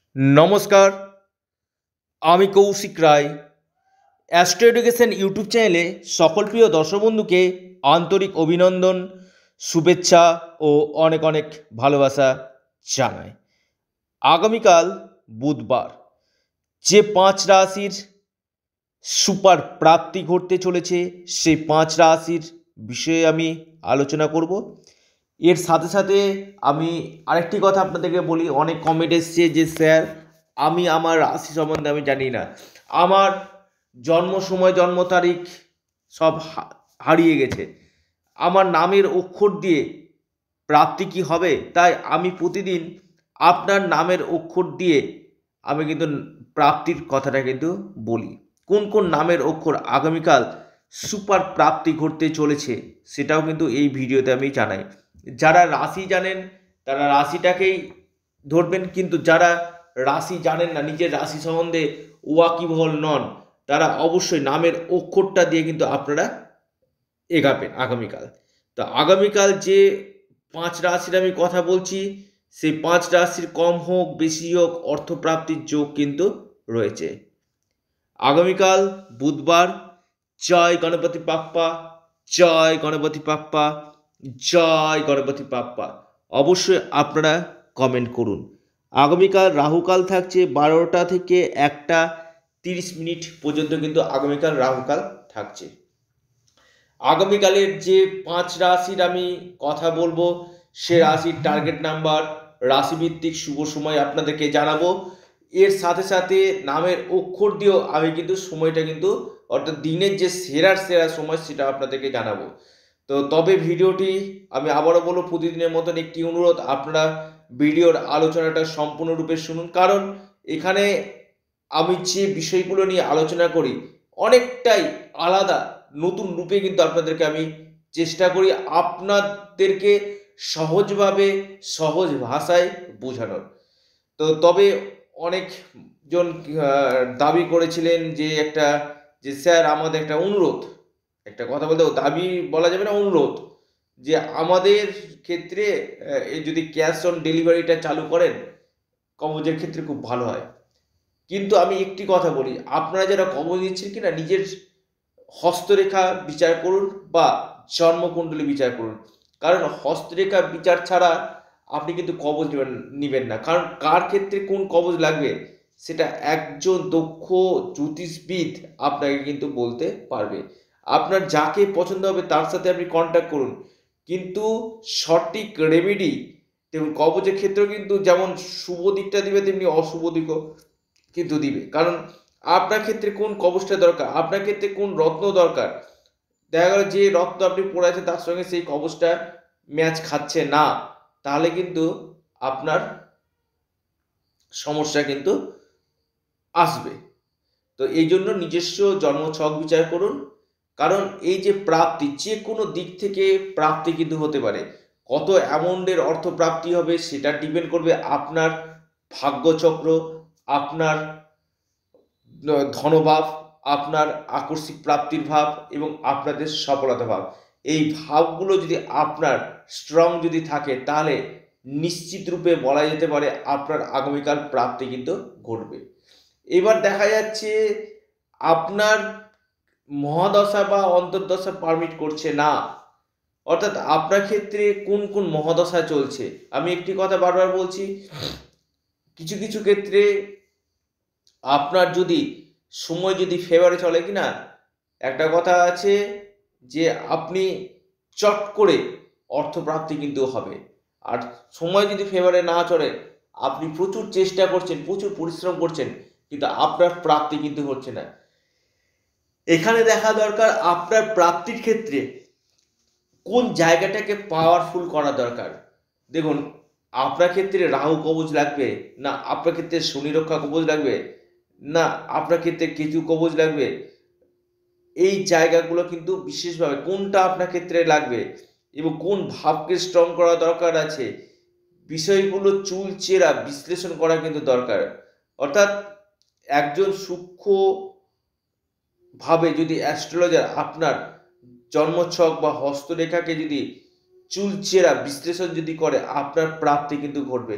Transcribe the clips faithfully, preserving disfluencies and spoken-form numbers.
নমস্কার, আমি Kaushik Roy. Astro education YouTube চ্যানেলে সকল প্রিয় দর্শক বন্ধুকে আন্তরিক অভিনন্দন, শুভেচ্ছা ও অনেক অনেক ভালোবাসা জানাই। আগামীকাল বুধবার যে পাঁচ রাশির সুপার প্রাপ্তি ঘটতে চলেছে সেই পাঁচ রাশির বিষয়ে আমি আলোচনা করব। এর সাথে সাথে আমি আরেকটি কথা আপনাদেরকে বলি, অনেক কমেন্ট এসছে যে স্যার আমি আমার রাশি সম্বন্ধে আমি জানি না, আমার জন্ম সময় জন্ম তারিখ সব হারিয়ে গেছে, আমার নামের অক্ষর দিয়ে প্রাপ্তি কি হবে? তাই আমি প্রতিদিন আপনার নামের অক্ষর দিয়ে আমি কিন্তু প্রাপ্তির কথাটা কিন্তু বলি। কোন কোন নামের অক্ষর আগামীকাল সুপার প্রাপ্তি ঘটতে চলেছে সেটাও কিন্তু এই ভিডিওতে আমি জানাই। যারা রাশি জানেন তারা রাশিটাকেই ধরবেন, কিন্তু যারা রাশি জানেন না, নিজের রাশি সম্বন্ধে ওয়াকিবহল নন, তারা অবশ্যই নামের অক্ষরটা দিয়ে কিন্তু আপনারা এগাবেন আগামীকাল। তো আগামীকাল যে পাঁচ রাশির আমি কথা বলছি সেই পাঁচ রাশির কম হোক বেশি হোক অর্থপ্রাপ্তির যোগ কিন্তু রয়েছে। আগামীকাল বুধবার। জয় গণপতি বাপ্পা, জয় গণপতি বাপ্পা, জয় গণপতি বাপ্পা। অবশ্যই আপনারা কমেন্ট করুন। আগামীকাল রাহুকাল থাকছে বারোটা থেকে একটা তিরিশ মিনিট পর্যন্ত কিন্তু আগামীকাল রাহুকাল থাকছে। আগামীকালের যে পাঁচ রাশির আমি কথা বলবো সে রাশির টার্গেট নাম্বার, রাশিভিত্তিক শুভ সময় আপনাদেরকে জানাবো। এর সাথে সাথে নামের অক্ষর দিয়েও আমি কিন্তু সময়টা কিন্তু অর্থাৎ দিনের যে সেরার সেরা সময় সেটা আপনাদেরকে জানাবো। তো তবে ভিডিওটি আমি আবারও বলবো, প্রতিদিনের মতন একটি অনুরোধ, আপনারা ভিডিওর আলোচনাটা সম্পূর্ণরূপে শুনুন, কারণ এখানে আমি যে বিষয়গুলো নিয়ে আলোচনা করি অনেকটাই আলাদা, নতুন রূপে কিন্তু আপনাদেরকে আমি চেষ্টা করি আপনাদেরকে সহজভাবে সহজ ভাষায় বোঝানোর। তো তবে অনেকজন দাবি করেছিলেন যে একটা যে স্যার আমাদের একটা অনুরোধ, একটা কথা বলতে দাবি বলা যাবে না, অনুরোধ, যে আমাদের ক্ষেত্রে যদি ক্যাশ অন ডেলিভারিটা চালু করেন কবজের ক্ষেত্রে খুব ভালো হয়। কিন্তু আমি একটি কথা বলি, আপনারা যারা কবজ দিচ্ছেন কিনা নিজের হস্তরেখা বিচার করুন বা জন্মকুণ্ডলী বিচার করুন, কারণ হস্তরেখা বিচার ছাড়া আপনি কিন্তু কবজ নেবেন না। কারণ কার ক্ষেত্রে কোন কবজ লাগবে সেটা একজন দক্ষ জ্যোতিষবিদ আপনাকে কিন্তু বলতে পারবে। আপনার যাকে পছন্দ হবে তার সাথে আপনি কন্ট্যাক্ট করুন, কিন্তু সঠিক রেমেডি দেখুন কবজের ক্ষেত্রেও কিন্তু যেমন শুভ দিকটা দিবে তেমনি অশুভ দিকও কিন্তু দিবে। কারণ আপনার ক্ষেত্রে কোন কবচটা দরকার, আপনার ক্ষেত্রে কোন রত্ন দরকার, দেখা গেল যে রত্ন আপনি পরে আছেন তার সঙ্গে সেই কবচটা ম্যাচ খাচ্ছে না, তাহলে কিন্তু আপনার সমস্যা কিন্তু আসবে। তো এই জন্য নিজস্ব জন্ম ছক বিচার করুন, কারণ এই যে প্রাপ্তি যে কোনো দিক থেকে প্রাপ্তি কিন্তু হতে পারে। কত অ্যামাউন্টের অর্থ প্রাপ্তি হবে সেটা ডিপেন্ড করবে আপনার ভাগ্যচক্র, আপনার ধনভাব, আপনার আকস্মিক প্রাপ্তির ভাব এবং আপনাদের সফলতা ভাব। এই ভাবগুলো যদি আপনার স্ট্রং যদি থাকে তাহলে নিশ্চিত রূপে বলা যেতে পারে আপনার আগামীকাল প্রাপ্তি কিন্তু ঘটবে। এবার দেখা যাচ্ছে আপনার মহাদশা বা অন্তর্দশা পারমিট করছে না, অর্থাৎ আপনার ক্ষেত্রে কোন কোন মহাদশা চলছে। আমি একটি কথা বারবার বলছি, কিছু কিছু ক্ষেত্রে আপনার যদি সময় যদি ফেভারে চলে কিনা, একটা কথা আছে যে আপনি চট করে অর্থপ্রাপ্তি কিন্তু হবে। আর সময় যদি ফেভারে না চলে, আপনি প্রচুর চেষ্টা করছেন, প্রচুর পরিশ্রম করছেন, কিন্তু আপনার প্রাপ্তি কিন্তু হচ্ছে না। এখানে দেখা দরকার আপনার প্রাপ্তির ক্ষেত্রে কোন জায়গাটাকে পাওয়ারফুল করা দরকার। দেখুন আপনার ক্ষেত্রে রাহু কবচ লাগবে না, আপনার ক্ষেত্রে শনি রক্ষা কবচ লাগবে না, আপনার ক্ষেত্রে কেতু কবচ লাগবে, এই জায়গাগুলো কিন্তু বিশেষভাবে কোনটা আপনার ক্ষেত্রে লাগবে এবং কোন ভাবকে স্ট্রং করা দরকার আছে, বিষয়গুলো চুলচেরা বিশ্লেষণ করা কিন্তু দরকার। অর্থাৎ একজন সূক্ষ্ম ভাবে যদি অ্যাস্ট্রোলজার আপনার জন্মছক বা হস্তরেখাকে যদি চুলচেরা বিশ্লেষণ যদি করে, আপনার প্রাপ্তি কিন্তু ঘটবে।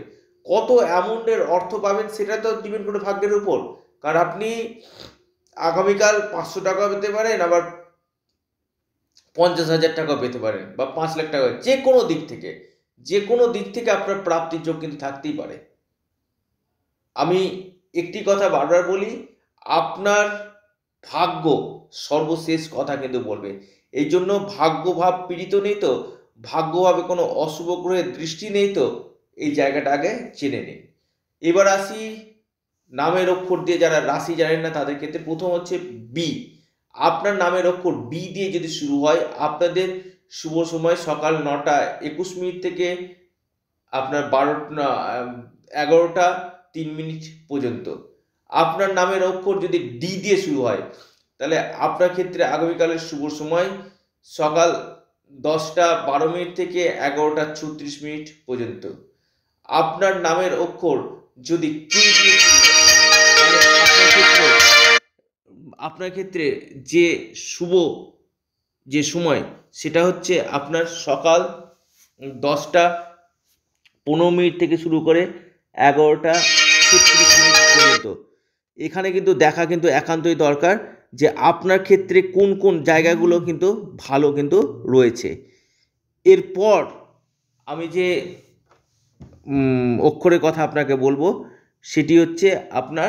কত অ্যামাউন্টের অর্থ পাবেন সেটা তো ডিপেন্ড করে ভাগ্যের উপর। কারণ আপনি আগামীকাল পাঁচশো টাকা পেতে পারেন, আবার পঞ্চাশ হাজার টাকা পেতে পারেন, বা পাঁচ লাখ টাকা, যে কোনো দিক থেকে যে কোনো দিক থেকে আপনার প্রাপ্তির যোগ কিন্তু থাকতেই পারে। আমি একটি কথা বারবার বলি, আপনার ভাগ্য সর্বশেষ কথা কিন্তু বলবে। এই জন্য ভাগ্যভাব পীড়িত নেই তো, ভাগ্যভাবে কোনো অশুভ গ্রহের দৃষ্টি নেই তো, এই জায়গাটা আগে জেনে নিন। এবার আসি নামের অক্ষর দিয়ে যারা রাশি জানেন না তাদের ক্ষেত্রে। প্রথম হচ্ছে বি। আপনার নামের অক্ষর বি দিয়ে যদি শুরু হয়, আপনাদের শুভ সময় সকাল নটা একুশ মিনিট থেকে আপনার বারোটা এগারোটা তিন মিনিট পর্যন্ত। আপনার নামের অক্ষর যদি ডি দিয়ে শুরু হয়, তাহলে আপনার ক্ষেত্রে আগামীকালের শুভ সময় সকাল দশটা বারো মিনিট থেকে এগারোটা ছত্রিশ মিনিট পর্যন্ত। আপনার নামের অক্ষর যদি কিউ দিয়ে শুরু হয়, তাহলে আপনার ক্ষেত্রে আপনার ক্ষেত্রে যে শুভ যে সময় সেটা হচ্ছে আপনার সকাল দশটা পনেরো মিনিট থেকে শুরু করে এগারোটা ছত্রিশ মিনিট পর্যন্ত। এখানে কিন্তু দেখা কিন্তু একান্তই দরকার যে আপনার ক্ষেত্রে কোন কোন জায়গাগুলো কিন্তু ভালো কিন্তু রয়েছে। এরপর আমি যে অক্ষরের কথা আপনাকে বলবো সেটি হচ্ছে আপনার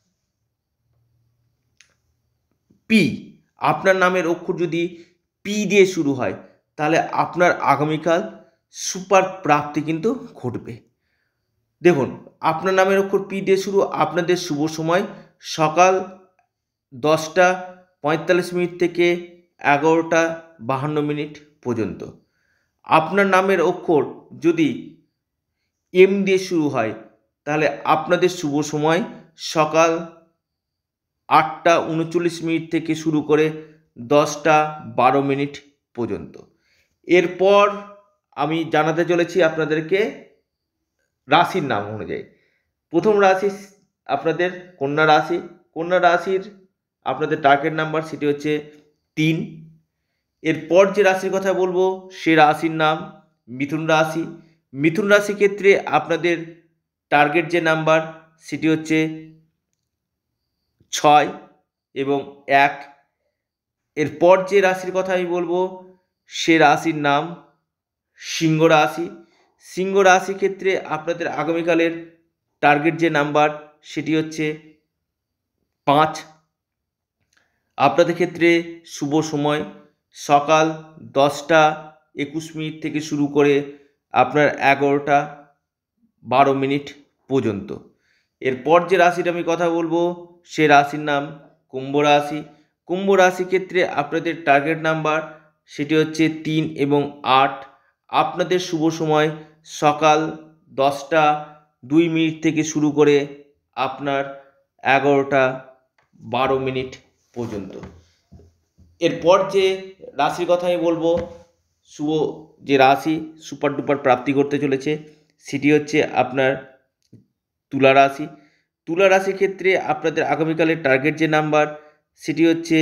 পি। আপনার নামের অক্ষর যদি পি দিয়ে শুরু হয়, তাহলে আপনার আগামীকাল সুপার প্রাপ্তি কিন্তু ঘটবে। দেখুন, আপনার নামের অক্ষর পি দিয়ে শুরু, আপনাদের শুভ সময় সকাল দশটা পঁয়তাল্লিশ মিনিট থেকে এগারোটা বাহান্ন মিনিট পর্যন্ত। আপনার নামের অক্ষর যদি এম দিয়ে শুরু হয়, তাহলে আপনাদের শুভ সময় সকাল আটটা উনচল্লিশ মিনিট থেকে শুরু করে দশটা বারো মিনিট পর্যন্ত। এরপর আমি জানাতে চলেছি আপনাদেরকে রাশির নাম অনুযায়ী। প্রথম রাশি আপনাদের কন্যা রাশি। কন্যা রাশির আপনাদের টার্গেট নাম্বার সেটি হচ্ছে তিন। এরপর যে রাশির কথা বলবো সে রাশির নাম মিথুন রাশি। মিথুন রাশি ক্ষেত্রে আপনাদের টার্গেট যে নাম্বার সেটি হচ্ছে ছয় এবং এক। এরপর যে রাশির কথা আমি বলবো সে রাশির নাম সিংহ রাশি। সিংহ রাশি ক্ষেত্রে আপনাদের আগামীকালের টার্গেট যে নাম্বার সেটি হচ্ছে পাঁচ। আপনাদের ক্ষেত্রে শুভ সময় সকাল দশটা একুশ মিনিট থেকে শুরু করে আপনার এগারোটা বারো মিনিট পর্যন্ত। এরপর যে রাশির আমি কথা বলবো সে রাশির নাম কুম্ভ রাশি। কুম্ভ রাশি ক্ষেত্রে আপনাদের টার্গেট নাম্বার সেটি হচ্ছে তিন এবং আট। আপনাদের শুভ সময় সকাল দশটা দুই মিনিট থেকে শুরু করে আপনার এগারোটা বারো মিনিট পর্যন্ত। এরপর যে রাশির কথা আমি বলবো শুভ যে রাশি সুপার ডুপার প্রাপ্তি করতে চলেছে সেটি হচ্ছে আপনার তুলা রাশি। তুলা রাশির ক্ষেত্রে আপনাদের আগামীকালের টার্গেট যে নাম্বার সেটি হচ্ছে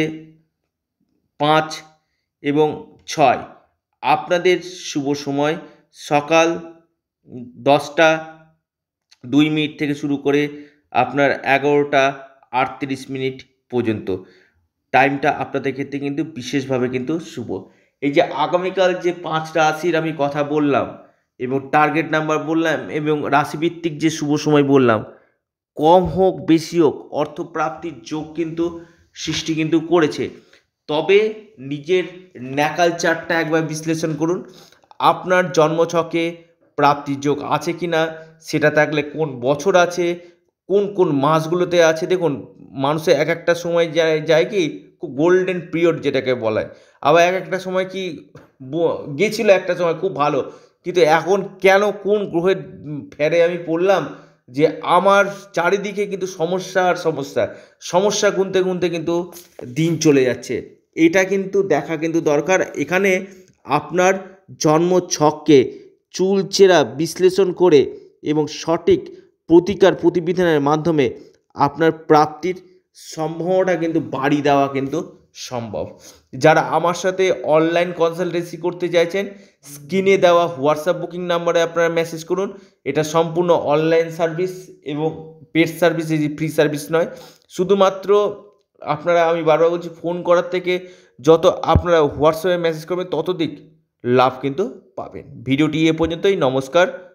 পাঁচ এবং ছয়। আপনাদের শুভ সময় সকাল দশটা দুই মিনিট থেকে শুরু করে আপনার এগারোটা আটত্রিশ মিনিট পর্যন্ত। টাইমটা আপনাদের ক্ষেত্রে কিন্তু বিশেষভাবে কিন্তু শুভ। এই যে আগামীকাল যে পাঁচ রাশির আমি কথা বললাম এবং টার্গেট নাম্বার বললাম এবং রাশিভিত্তিক যে শুভ সময় বললাম, কম হোক বেশি হোক অর্থপ্রাপ্তির যোগ কিন্তু সৃষ্টি কিন্তু করেছে। তবে নিজের ন্যাকাল চার্টটা একবার বিশ্লেষণ করুন, আপনার জন্মছকে প্রাপ্তির যোগ আছে কি না, সেটা থাকলে কোন বছর আছে, কোন কোন মাসগুলোতে আছে। দেখুন, মানুষের এক একটা সময় যায় যায় কি খুব গোল্ডেন পিরিয়ড যেটাকে বলা হয়, আবার এক একটা সময় কি গেছিলো একটা সময় খুব ভালো, কিন্তু এখন কেন কোন গ্রহের ফেরে আমি পড়লাম যে আমার চারিদিকে কিন্তু সমস্যা আর সমস্যা সমস্যা গুনতে গুনতে কিন্তু দিন চলে যাচ্ছে। এটা কিন্তু দেখা কিন্তু দরকার। এখানে আপনার জন্ম ছককে চুলচেরা বিশ্লেষণ করে এবং সঠিক প্রতিকার প্রতিবিধানের মাধ্যমে আপনার প্রাপ্তির সম্ভাবনাটা কিন্তু বাড়িয়ে দেওয়া কিন্তু সম্ভব। যারা আমার সাথে অনলাইন কনসালটেন্সি করতে চাইছেন, স্ক্রিনে দেওয়া হোয়াটসঅ্যাপ বুকিং নাম্বারে আপনারা মেসেজ করুন। এটা সম্পূর্ণ অনলাইন সার্ভিস এবং পেড সার্ভিস, এই ফ্রি সার্ভিস নয়। শুধুমাত্র আপনারা, আমি বারবার বলছি, ফোন করার থেকে যত আপনারা হোয়াটসঅ্যাপে মেসেজ করবেন ততোধিক লাভ কিন্তু পাবেন। ভিডিওটি এ পর্যন্তই। নমস্কার।